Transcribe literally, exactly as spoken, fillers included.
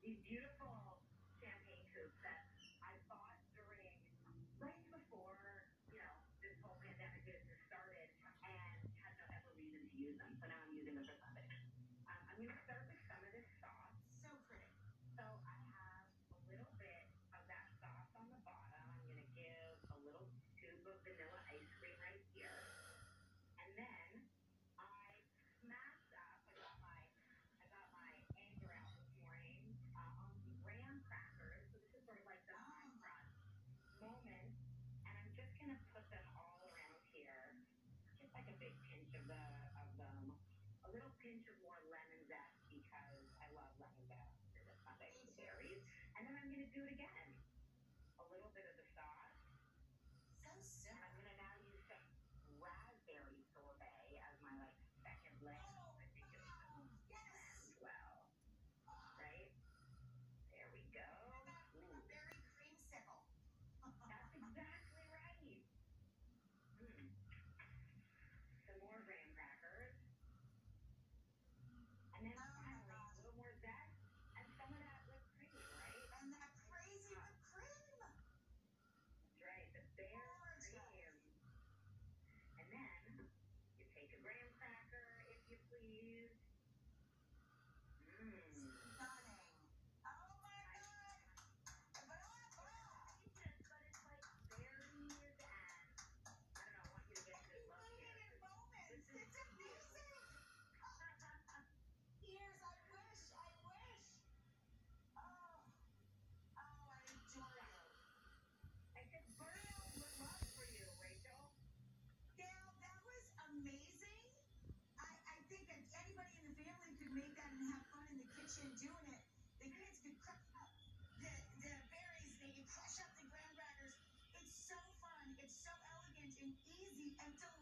these beautiful champagne coupes that I bought during right before, you know, this whole pandemic business started and had no ever reason to use them. So now I'm using them for something. Um, I'm going to start with some of this sauce. So pretty. So I have a little bit of that sauce on the bottom. I'm going to give a little scoop of vanilla ice cream right here. And then I smashed up, I got my, I got my anger out this morning uh, on some graham crackers. So this is sort of like the high crust moment. And I'm just going to put them all around here. Just like a big pinch of the of them. A little pinch of more lemon zest because I love lemon zest. It's my favorite berries. And then I'm going to do it again. A little bit of the sauce. So simple. And I'm going to now use some raspberry sorbet as my like second leg. Oh, I think it's wow. Yes. as well. Right? There we go. Ooh. A berry creamsicle. That's exactly right. Mm. Some more graham crackers. And then Oh finally, a little more zest and some of that whipped cream, right? And that crazy whipped cream. That's right, the bare Gorgeous. cream. And then you take a graham cracker, if you please. Mmm. Stunning. Oh my God. But I want to But it's like berries and I don't know, I want you to get to this love here. Moments. This is It's amazing. Years, I wish, I wish. Oh, oh, I adore you. I said burnout with love for you, Rachel. Gail, that was amazing. I, I think that anybody in the family could make that and have fun in the kitchen doing it. The kids could crush up the, the berries, they could crush up the graham crackers. It's so fun, it's so elegant and easy and delicious.